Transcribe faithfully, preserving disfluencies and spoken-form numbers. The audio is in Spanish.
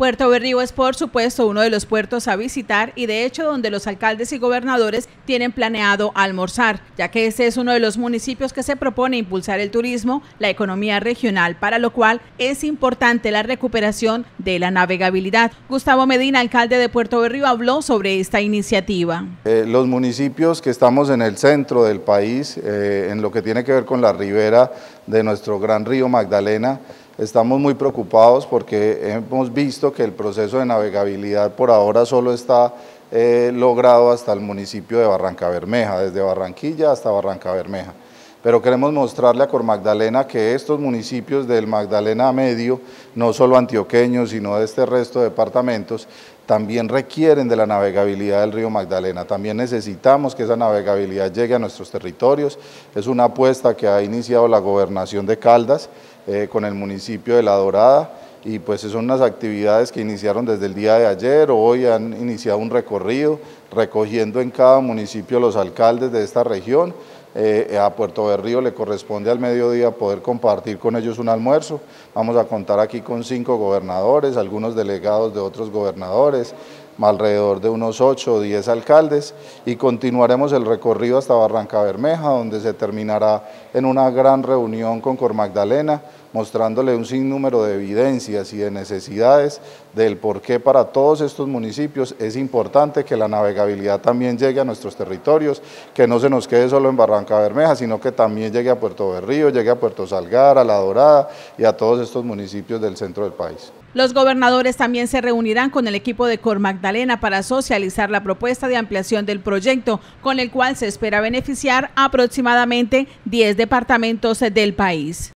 Puerto Berrío es, por supuesto, uno de los puertos a visitar y de hecho donde los alcaldes y gobernadores tienen planeado almorzar, ya que este es uno de los municipios que se propone impulsar el turismo, la economía regional, para lo cual es importante la recuperación de la navegabilidad. Gustavo Medina, alcalde de Puerto Berrío, habló sobre esta iniciativa. Eh, los municipios que estamos en el centro del país, eh, en lo que tiene que ver con la ribera de nuestro gran río Magdalena, estamos muy preocupados porque hemos visto que el proceso de navegabilidad por ahora solo está eh, logrado hasta el municipio de Barrancabermeja, desde Barranquilla hasta Barrancabermeja. Pero queremos mostrarle a Cormagdalena que estos municipios del Magdalena Medio, no solo antioqueños, sino de este resto de departamentos, también requieren de la navegabilidad del río Magdalena. También necesitamos que esa navegabilidad llegue a nuestros territorios. Es una apuesta que ha iniciado la gobernación de Caldas eh, con el municipio de La Dorada, y pues son unas actividades que iniciaron desde el día de ayer. Hoy han iniciado un recorrido recogiendo en cada municipio los alcaldes de esta región. Eh, a Puerto Berrío le corresponde al mediodía poder compartir con ellos un almuerzo. Vamos a contar aquí con cinco gobernadores, algunos delegados de otros gobernadores, alrededor de unos ocho o diez alcaldes, y continuaremos el recorrido hasta Barrancabermeja, donde se terminará en una gran reunión con Cormagdalena, mostrándole un sinnúmero de evidencias y de necesidades del por qué para todos estos municipios es importante que la navegabilidad también llegue a nuestros territorios, que no se nos quede solo en Barrancabermeja, sino que también llegue a Puerto Berrío, llegue a Puerto Salgar, a La Dorada y a todos estos municipios del centro del país. Los gobernadores también se reunirán con el equipo de Cormagdalena para socializar la propuesta de ampliación del proyecto, con el cual se espera beneficiar aproximadamente diez departamentos del país.